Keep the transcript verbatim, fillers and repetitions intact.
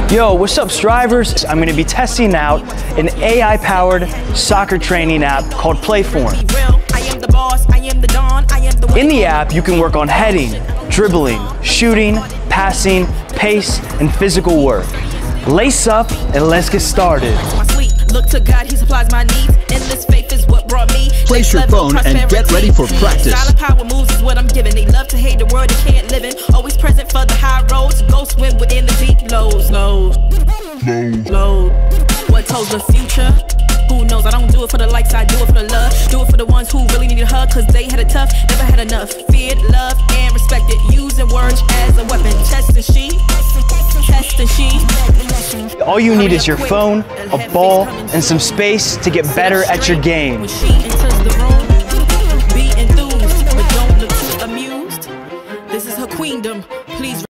Yo, what's up, strivers? I'm going to be testing out an A I-powered soccer training app called Playform. In the app, you can work on heading, dribbling, shooting, passing, pace, and physical work. Lace up and let's get started. Look to God, He supplies my needs. Endless faith is what brought me. Place your phone and get ready for practice. Silent power moves is what I'm giving. They love to hate the world they can't live in. Always present for the high roads. Go swim within the deep lows. Lows. Low. What told the future? Who knows? I don't do it for the likes, I do it for the love. Do it for the ones who really need a hug, cause they had it tough, never had enough. Feared, loved, and respected. Using words as a weapon. Test and she. Test and she. All you need is your phone, a ball, and some space to get better at your game. When she enters the room, be enthused, but don't look too amused. This is her queendom. Please